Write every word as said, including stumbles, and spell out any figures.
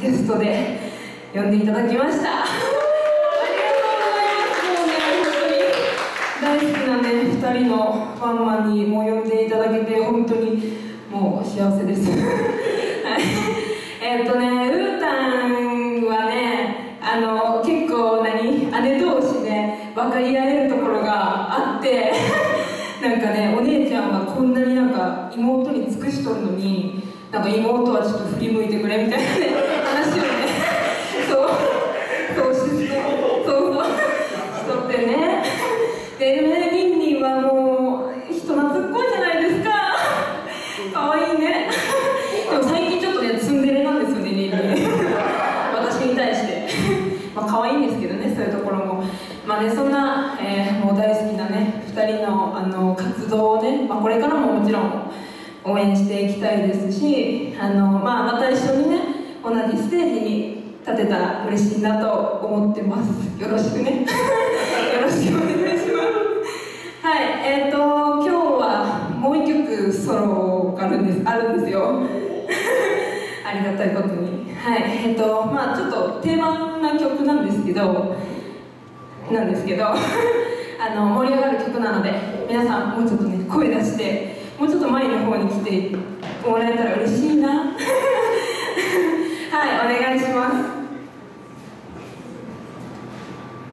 ゲストで呼んでいただきました。ありがとうございます。もうね、本当に大好きなね、ふたりのワンマンにも呼んでいただけて本当にもう幸せです。はい、えっとね、うーたんはね、あの結構何姉同士で分かり合えるところがあってなんかね、お姉ちゃんはこんなになんか妹に尽くしとるのに、なんか妹はちょっと振り向いてくれみたいなね話をね、そうそうしそうそうしとってね。でね、リンリンはもう人懐っこいじゃないですか。かわいいね。でも最近ちょっとね、ツンデレなんですよね、リンリン。私に対して。まあ可愛いんですけどね、そういうところも。まあね、そんな、えー、もう大好きなね、ふたりの、あの活動をね、まあ、これからももちろん応援していきたいですし、あの、まあ、また一緒にね、同じステージに立てたら嬉しいなと思ってます。よろしくね。よろしくお願いします。はい、えっと、今日はもう一曲ソロがあるんです、あるんですよ。ありがたいことに。はい、えっと、まあちょっと定番な曲なんですけど、なんですけど、あの盛り上がる曲なので、皆さんもうちょっとね、声出して、もうちょっと前の方に来てもらえたら嬉しいな。はい、お願いします。